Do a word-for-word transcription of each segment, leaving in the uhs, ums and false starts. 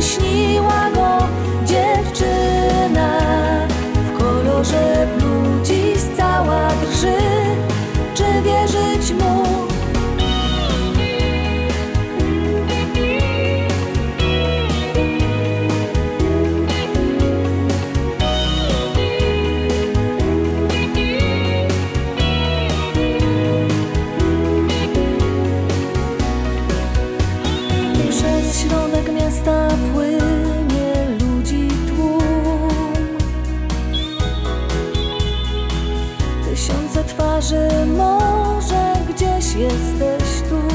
śniła go dziewczyna. W kolorze blue dziś cała drży. Czy wierzyć mu? Przez środek miasta płynie ludzi tłum. Tysiące twarzy, może gdzieś jesteś tu.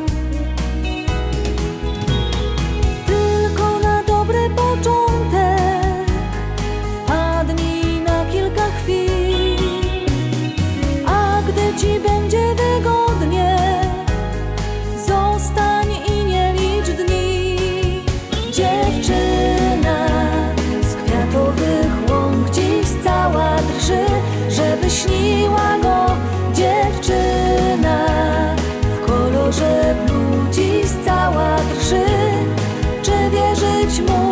Tylko na dobry początek wpadnij na kilka chwil, a gdy ci będzie wygodnie, zostań i nie licz dni. Dziewczyna z kwiatowych łąk dziś cała drży, żeby śniła go dziewczyna. W kolorze blue dziś cała drży. Czy wierzyć mu?